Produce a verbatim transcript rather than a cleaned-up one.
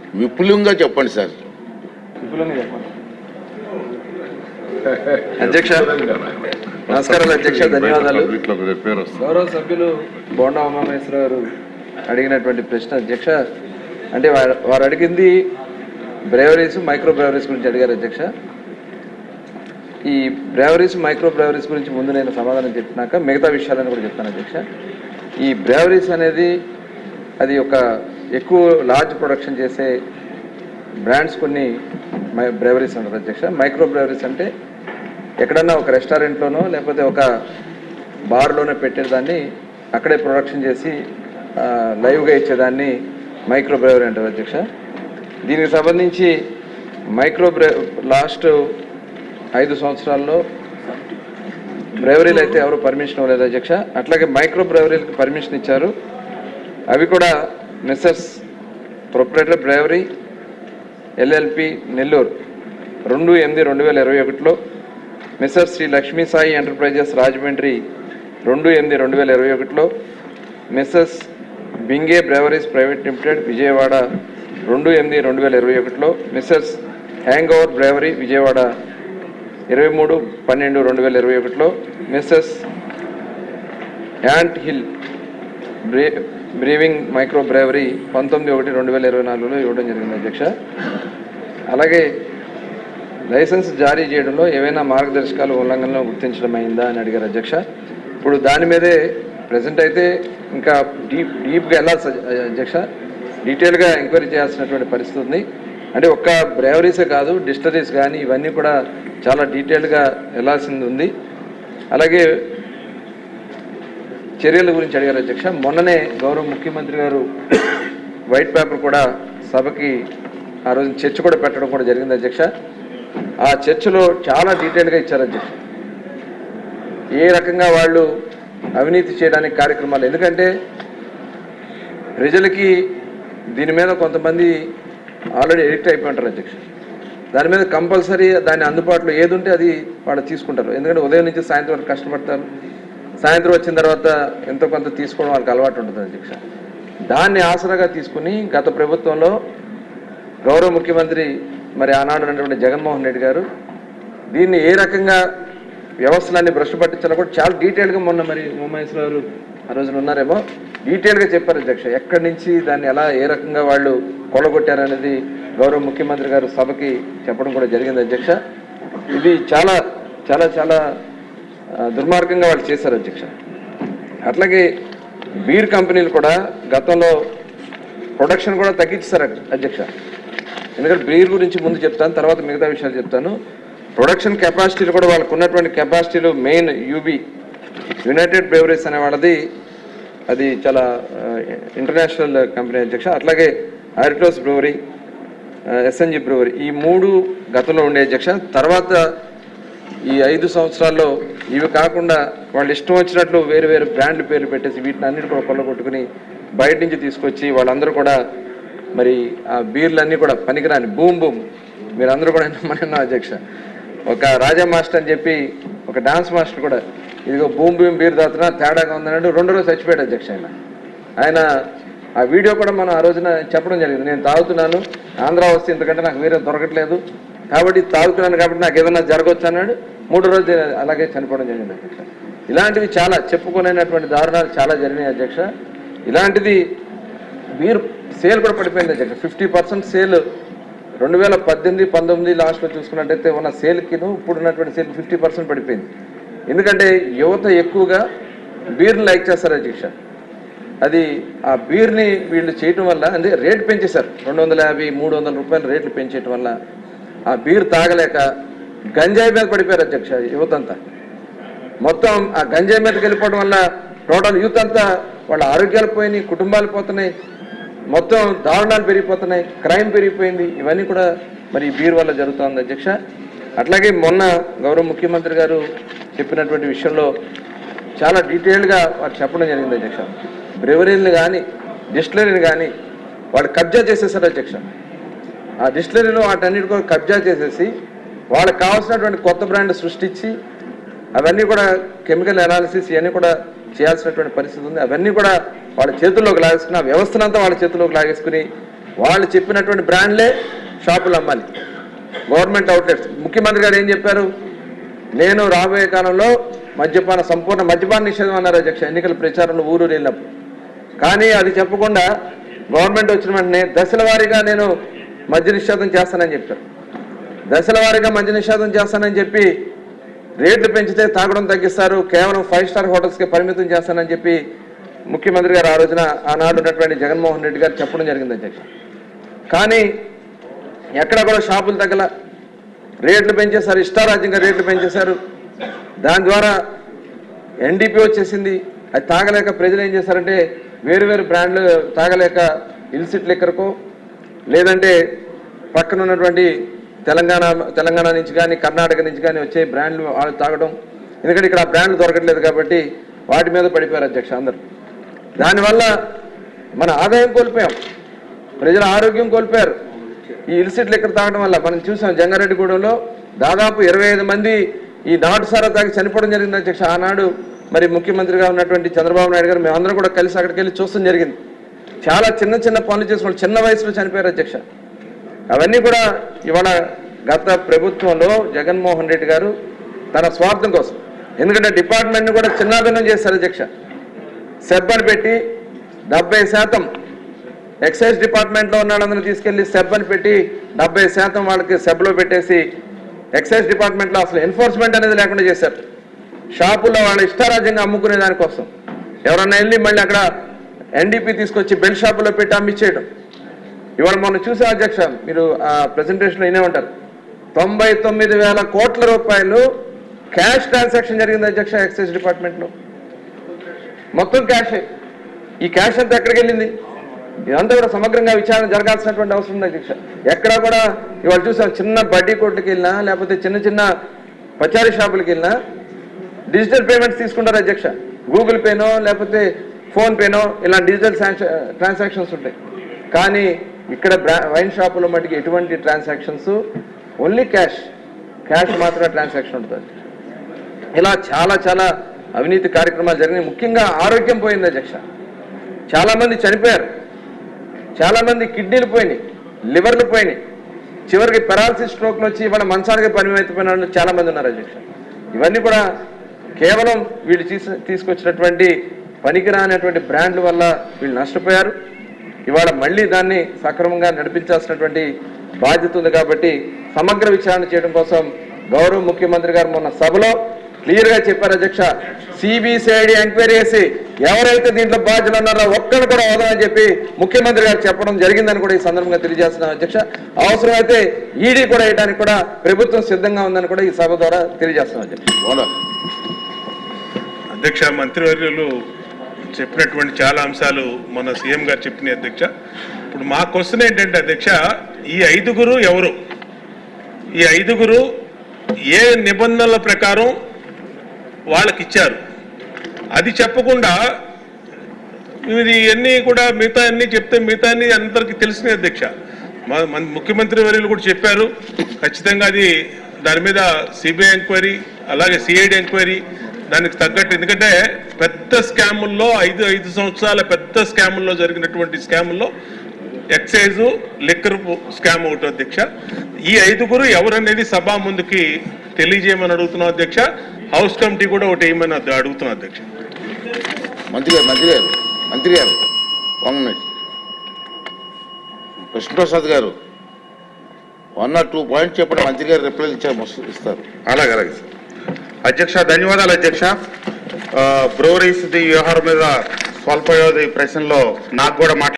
విపులంగా చెప్పండి సార్. విపులంగా చెప్పండి. అధ్యక్ష నమస్కారాలు. అధ్యక్ష ధన్యవాదాలు. గౌరవ సభ్యులు బోండా ఉమామహేశ్వర గారు అడిగినటువంటి ప్రశ్న అధ్యక్ష, అంటే వారు అడిగింది బ్రేవరీస్ మైక్రో బ్రేవరీస్ గురించి అడిగారు అధ్యక్ష. ఈ బ్రేవరీస్ మైక్రో బ్రేవరీస్ గురించి ముందు నేను సమాధానం చెప్పినాక మిగతా విషయాలను కూడా చెప్తాను అధ్యక్ష. ఈ బ్రేవరీస్ అనేది అది ఒక ఎక్కువ లార్జ్ ప్రొడక్షన్ చేసే బ్రాండ్స్ కొన్ని బ్రేవరీస్ అంటారు అధ్యక్ష. మైక్రో బ్రేవరీస్ అంటే ఎక్కడన్నా ఒక రెస్టారెంట్లోనో లేకపోతే ఒక బార్లోనో పెట్టేదాన్ని అక్కడే ప్రొడక్షన్ చేసి లైవ్గా ఇచ్చేదాన్ని మైక్రో బ్రేవరీ అంటారు అధ్యక్ష. దీనికి సంబంధించి మైక్రో బ్రే లాస్ట్ ఐదు సంవత్సరాల్లో బ్రేవరీలు అయితే ఎవరు పర్మిషన్ ఇవ్వలేదు అధ్యక్ష. అట్లాగే మైక్రో బ్రేవరీలకు పర్మిషన్ ఇచ్చారు. అవి కూడా misses proprietor brewery LLP Nellore రెండు ఎనిమిది రెండు వేల ఇరవై ఒకటిలో, మిస్సెస్ శ్రీ లక్ష్మీ సాయి ఎంటర్ప్రైజెస్ రాజమండ్రి రెండు ఎనిమిది రెండు వేల ఇరవై ఒకటిలో, misses binge breweries private limited Vijayawada రెండు ఎనిమిది రెండు వేల ఇరవై ఒకటిలో, misses hangover brewery Vijayawada ఇరవై మూడు పన్నెండు రెండు వేల ఇరవై ఒకటిలో, మిస్సెస్ యాంట్ హిల్ బ్రే బ్రీవింగ్ మైక్రో బ్రేవరీ పంతొమ్మిది ఒకటి రెండు వేల ఇరవై నాలుగులో ఇవ్వడం జరిగింది అధ్యక్ష. అలాగే లైసెన్స్ జారీ చేయడంలో ఏవైనా మార్గదర్శకాలు ఉల్లంఘనలో గుర్తించడం అయిందా అని అడిగారు అధ్యక్ష. ఇప్పుడు దాని మీదే ప్రజెంట్ అయితే ఇంకా డీప్ డీప్గా వెళ్ళాల్సి అధ్యక్ష, డీటెయిల్గా ఎంక్వైరీ చేయాల్సినటువంటి పరిస్థితి ఉంది. అంటే ఒక్క బ్రేవరీసే కాదు, డిస్టరీస్ కానీ ఇవన్నీ కూడా చాలా డీటెయిల్గా వెళ్ళాల్సింది ఉంది. అలాగే చర్యల గురించి అడిగారు అధ్యక్ష. మొన్ననే గౌరవ ముఖ్యమంత్రి గారు వైట్ పేపర్ కూడా సభకి ఆ రోజు చర్చ కూడా పెట్టడం కూడా జరిగింది అధ్యక్ష. ఆ చర్చలో చాలా డీటెయిల్గా ఇచ్చారు అధ్యక్ష, ఏ రకంగా వాళ్ళు అవినీతి చేయడానికి కార్యక్రమాలు. ఎందుకంటే ప్రజలకి దీని మీద కొంతమంది ఆల్రెడీ ఎడిక్ట్ అయిపోయి ఉంటారు అధ్యక్ష. దాని మీద కంపల్సరీ దాని అందుబాటులో ఏది ఉంటే అది వాళ్ళు తీసుకుంటారు. ఎందుకంటే ఉదయం నుంచి సాయంత్రం వరకు కష్టపడతారు, సాయంత్రం వచ్చిన తర్వాత ఎంతో కొంత తీసుకోవడం వాళ్ళకి అలవాటు ఉంటుంది అధ్యక్ష. దాన్ని ఆసరాగా తీసుకుని గత ప్రభుత్వంలో గౌరవ ముఖ్యమంత్రి మరి ఆనాడు ఉన్నటువంటి జగన్మోహన్ రెడ్డి గారు దీన్ని ఏ రకంగా వ్యవస్థలన్నీ భ్రష్టు పట్టించాలో కూడా చాలా డీటెయిల్గా మొన్న మరి ఉమామహేశ్వర గారు ఆ రోజున ఉన్నారేమో డీటెయిల్గా చెప్పారు అధ్యక్ష. ఎక్కడి నుంచి దాన్ని ఎలా ఏ రకంగా వాళ్ళు కొలగొట్టారనేది గౌరవ ముఖ్యమంత్రి గారు సభకి చెప్పడం కూడా జరిగింది అధ్యక్ష. ఇది చాలా చాలా చాలా దుర్మార్గంగా వాళ్ళు చేశారు అధ్యక్ష. అట్లాగే బీర్ కంపెనీలు కూడా గతంలో ప్రొడక్షన్ కూడా తగ్గించారు అధ్యక్ష. ఎందుకంటే బీర్ గురించి ముందు చెప్తాను, తర్వాత మిగతా విషయాలు చెప్తాను. ప్రొడక్షన్ కెపాసిటీలు కూడా వాళ్ళకు ఉన్నటువంటి కెపాసిటీలు మెయిన్ యూబీ యునైటెడ్ బ్రేవరీస్ అనే వాళ్ళది అది చాలా ఇంటర్నేషనల్ కంపెనీ అధ్యక్ష. అట్లాగే ఆరిటోస్ బ్రూవరీ, ఎస్ఎన్జి బ్రూవరీ ఈ మూడు గతంలో ఉండే అధ్యక్ష. తర్వాత ఈ ఐదు సంవత్సరాల్లో ఇవి కాకుండా వాళ్ళు ఇష్టం వచ్చినట్లు వేరు వేరు బ్రాండ్ల పేర్లు పెట్టేసి వీటిని అన్నిటి కూడా కొల్లగొట్టుకుని బయట నుంచి తీసుకొచ్చి వాళ్ళందరూ కూడా మరి ఆ బీర్లన్నీ కూడా పనికిరాని బూమ్ బూమ్ మీరందరూ కూడా మన అధ్యక్ష. ఒక రాజా మాస్టర్ అని చెప్పి ఒక డాన్స్ మాస్టర్ కూడా ఇదిగో బూమ్ బూమ్ బీర్ తాగుతున్నా తేడాగా ఉందన్నట్టు రెండు రోజులు చచ్చిపోయాడు అధ్యక్ష. ఆయన ఆయన ఆ వీడియో కూడా మనం ఆ రోజున చెప్పడం జరిగింది. నేను తాగుతున్నాను, ఆంధ్ర వస్తే ఎందుకంటే నాకు వేరే దొరకట్లేదు కాబట్టి తాగుతున్నాను కాబట్టి నాకు ఏదైనా జరగవచ్చు అన్నాడు. మూడు రోజులు అలాగే చనిపోవడం జరిగింది అధ్యక్ష. ఇలాంటివి చాలా చెప్పుకోలేనటువంటి దారుణాలు చాలా జరిగినాయి అధ్యక్ష. ఇలాంటిది బీర్ సేల్ కూడా పడిపోయింది అధ్యక్ష. ఫిఫ్టీ పర్సెంట్ సేల్ రెండు వేల పద్దెనిమిది పంతొమ్మిది లాస్ట్లో చూసుకున్నట్టయితే ఉన్న సేల్కిను ఇప్పుడు ఉన్నటువంటి సేల్ ఫిఫ్టీ పర్సెంట్ పడిపోయింది. ఎందుకంటే యువత ఎక్కువగా బీర్ని లైక్ చేస్తారు అధ్యక్ష. అది ఆ బీర్ని వీళ్ళు చేయటం వల్ల అంటే రేటు పెంచేశారు, రెండు వందల యాభై మూడు వందల రూపాయలు రేట్లు పెంచేయటం వల్ల ఆ బీర్ తాగలేక గంజాయి మీద పడిపోయారు అధ్యక్ష యువత అంతా. మొత్తం ఆ గంజాయి మీదకి వెళ్ళిపోవడం వల్ల టోటల్ యూత్ అంతా వాళ్ళ ఆరోగ్యాలు పోయినాయి, కుటుంబాలు పోతున్నాయి, మొత్తం దారుణాలు పెరిగిపోతున్నాయి, క్రైమ్ పెరిగిపోయింది. ఇవన్నీ కూడా మరి బీర్ వల్ల జరుగుతుంది అధ్యక్ష. అట్లాగే మొన్న గౌరవ ముఖ్యమంత్రి గారు చెప్పినటువంటి విషయంలో చాలా డీటెయిల్గా వారు చెప్పడం జరిగింది అధ్యక్ష. బ్రెవరీని కానీ డిస్టిలరీని కానీ వాళ్ళు కబ్జా చేసేసారు అధ్యక్ష. ఆ డిస్టిలరీలో వాటన్నిటి కూడా కబ్జా చేసేసి వాళ్ళకి కావాల్సినటువంటి కొత్త బ్రాండ్ సృష్టించి అవన్నీ కూడా కెమికల్ అనాలిసిస్ ఇవన్నీ కూడా చేయాల్సినటువంటి పరిస్థితి ఉంది. అవన్నీ కూడా వాళ్ళ చేతుల్లోకి లాగేసుకుని ఆ వ్యవస్థనంతా వాళ్ళ చేతుల్లోకి లాగేసుకుని వాళ్ళు చెప్పినటువంటి బ్రాండ్లే షాపులు అమ్మాలి, గవర్నమెంట్ అవుట్లెట్స్. ముఖ్యమంత్రి గారు ఏం చెప్పారు, నేను రాబోయే కాలంలో మద్యపాన సంపూర్ణ మద్యపాన నిషేధం అన్నారు అధ్యక్ష ఎన్నికల ప్రచారంలో ఊరు వెళ్ళినప్పుడు. కానీ అది చెప్పకుండా గవర్నమెంట్ వచ్చిన వెంటనే దశల వారీగా నేను మద్య నిషేధం చేస్తానని చెప్పారు. దశల వారీగా మద్య నిషేధం చేస్తానని చెప్పి రేట్లు పెంచితే తాగడం తగ్గిస్తారు, కేవలం ఫైవ్ స్టార్ హోటల్స్కి పరిమితం చేస్తానని చెప్పి ముఖ్యమంత్రి గారు ఆ రోజున ఆనాడు ఉన్నటువంటి జగన్మోహన్ రెడ్డి గారు చెప్పడం జరిగింది అధ్యక్ష. కానీ ఎక్కడ కూడా షాపులు తగ్గల, రేట్లు పెంచేశారు, ఇష్టారాజ్యంగా రేట్లు పెంచేశారు. దాని ద్వారా ఎన్డీపీ వచ్చేసింది. అది తాగలేక ప్రజలు ఏం చేశారంటే వేరు వేరు బ్రాండ్లు తాగలేక ఇల్సిట్ లిక్కర్కో లేదంటే పక్కన ఉన్నటువంటి తెలంగాణ తెలంగాణ నుంచి కానీ కర్ణాటక నుంచి కానీ వచ్చే బ్రాండ్లు వాళ్ళు తాగడం. ఎందుకంటే ఇక్కడ ఆ బ్రాండ్లు దొరకట్లేదు కాబట్టి వాటి మీద పడిపోయారు అధ్యక్ష అందరూ. దానివల్ల మన ఆదాయం కోల్పోయాం, ప్రజల ఆరోగ్యం కోల్పోయారు. ఈ ఇల్సిట్ లిక్కర్ తాగడం వల్ల మనం చూసాం జంగారెడ్డిగూడెంలో దాదాపు ఇరవై ఐదు మంది ఈ నాటు సారా తాగి చనిపోవడం జరిగింది అధ్యక్ష. ఆనాడు మరి ముఖ్యమంత్రిగా ఉన్నటువంటి చంద్రబాబు నాయుడు గారు మేమందరం కూడా కలిసి అక్కడికి వెళ్ళి చూస్తాం జరిగింది. చాలా చిన్న చిన్న పనులు చేసుకుని చిన్న వయసులో చనిపోయారు అధ్యక్ష. అవన్నీ కూడా ఇవాళ గత ప్రభుత్వంలో జగన్మోహన్ రెడ్డి గారు తన స్వార్థం కోసం, ఎందుకంటే డిపార్ట్మెంట్ని కూడా చిన్నాభిన్నం చేశారు అధ్యక్ష. సెబ్ అని పెట్టి డెబ్బై శాతం ఎక్సైజ్ డిపార్ట్మెంట్లో ఉన్న వాళ్ళందరినీ తీసుకెళ్లి సెబ్ అని పెట్టి డెబ్బై శాతం వాళ్ళకి సెబ్లో పెట్టేసి ఎక్సైజ్ డిపార్ట్మెంట్లో అసలు ఎన్ఫోర్స్మెంట్ అనేది లేకుండా చేశారు. షాపుల్లో వాళ్ళ ఇష్టారాజ్యంగా అమ్ముకునే దానికోసం ఎవరన్నా వెళ్ళి మళ్ళీ అక్కడ ఎన్డీపీ తీసుకొచ్చి బెల్ట్ షాపులో పెట్టి అమ్మిచ్చేయడం. ఇవాళ మనం చూసే అధ్యక్ష మీరు ఆ ప్రెజెంటేషన్లో వినే ఉంటారు, తొంభై తొమ్మిది వేల కోట్ల రూపాయలు క్యాష్ ట్రాన్సాక్షన్ జరిగింది అధ్యక్ష ఎక్సైజ్ డిపార్ట్మెంట్లో. మొత్తం క్యాషే. ఈ క్యాష్ అంతా ఎక్కడికి వెళ్ళింది? ఇదంతా కూడా సమగ్రంగా విచారణ జరగాల్సినటువంటి అవసరం ఉంది అధ్యక్ష. ఎక్కడా కూడా ఇవాళ చూసాం చిన్న బడ్డీ కోట్లకి వెళ్ళినా లేకపోతే చిన్న చిన్న పచారీ షాపులకి వెళ్ళినా డిజిటల్ పేమెంట్స్ తీసుకుంటారు అధ్యక్ష. గూగుల్ పేనో లేకపోతే ఫోన్పేనో ఇలా డిజిటల్ ట్రాన్సాక్షన్స్ ఉంటాయి. కానీ ఇక్కడ వైన్ షాపులో మటుకు ఎటువంటి ట్రాన్సాక్షన్స్, ఓన్లీ క్యాష్ క్యాష్ మాత్రమే ట్రాన్సాక్షన్ ఉంటుంది. ఇలా చాలా చాలా అవినీతి కార్యక్రమాలు జరిగినాయి. ముఖ్యంగా ఆరోగ్యం పోయింది అధ్యక్ష. చాలామంది చనిపోయారు, చాలామంది కిడ్నీలు పోయినాయి, లివర్లు పోయినాయి, చివరికి పెరాలసిస్ స్ట్రోక్లు వచ్చి ఇవాళ మంచానికి పరిమితమైన వాళ్ళు చాలామంది ఉన్నారు అధ్యక్ష. ఇవన్నీ కూడా కేవలం వీళ్ళు తీసు తీసుకొచ్చినటువంటి పనికిరానటువంటి బ్రాండ్ల వల్ల వీళ్ళు నష్టపోయారు. ఇవాళ మళ్ళీ దాన్ని సక్రమంగా నడిపించాల్సినటువంటి బాధ్యత ఉంది. కాబట్టి సమగ్ర విచారణ చేయడం కోసం గౌరవ ముఖ్యమంత్రి గారు మొన్న సభలో క్లియర్గా చెప్పారు అధ్యక్ష, సిబిసిఐడి ఎంక్వైరీ చేసి ఎవరైతే దీంట్లో బాధ్యులు ఉన్నారో ఒక్కడు కూడా వదలని చెప్పి ముఖ్యమంత్రి గారు చెప్పడం జరిగిందని కూడా ఈ సందర్భంగా తెలియజేస్తున్నాం అధ్యక్ష. అవసరమైతే ఈడీ కూడా వేయడానికి కూడా ప్రభుత్వం సిద్ధంగా ఉందని కూడా ఈ సభ ద్వారా తెలియజేస్తున్నాం అధ్యక్ష. అధ్యక్ష, మంత్రివర్యులు చెప్పినటువంటి చాలా అంశాలు మన సీఎం గారు చెప్పినాయి అధ్యక్ష. ఇప్పుడు మా క్వశ్చన్ ఏంటంటే అధ్యక్ష, ఈ ఐదుగురు ఎవరు? ఈ ఐదుగురు ఏ నిబంధనల ప్రకారం వాళ్ళకి ఇచ్చారు? అది చెప్పకుండా ఇది అన్నీ కూడా మిగతా అన్నీ చెప్తే మిగతా అన్నీ అందరికీ తెలిసినాయి అధ్యక్ష. మన ముఖ్యమంత్రి వర్యులు కూడా చెప్పారు ఖచ్చితంగా అది దాని మీద సిబిఐ ఎంక్వైరీ అలాగే సిఐడి ఎంక్వైరీ దానికి తగ్గట్టు. ఎందుకంటే పెద్ద స్కాముల్లో ఐదు ఐదు సంవత్సరాల పెద్ద స్కాముల్లో జరిగినటువంటి స్కాముల్లో ఎక్సైజు లిక్కర్ స్కామ్ ఒకటి అధ్యక్ష. ఈ ఐదుగురు ఎవరనేది సభ ముందుకి తెలియజేయమని అడుగుతున్నాం అధ్యక్ష. హౌస్ కమిటీ కూడా ఒకటి వేయమని అడుగుతున్నాం అధ్యక్ష. మంత్రి గారు మంత్రి గారు మంత్రి గారు వన్ మినిట్. కృష్ణప్రసాద్ గారు వన్ ఆర్ టూ పాయింట్స్ చెప్పండి, మంత్రి గారు రిప్లై ఇస్తారు. అలాగే అలాగే సార్. అధ్యక్ష ధన్యవాదాలు అధ్యక్ష. బ్రోరీస్ ది వ్యవహారం మీద స్వల్ప వ్యవధి ప్రశ్నలో నాకు కూడా మాట్లాడారు.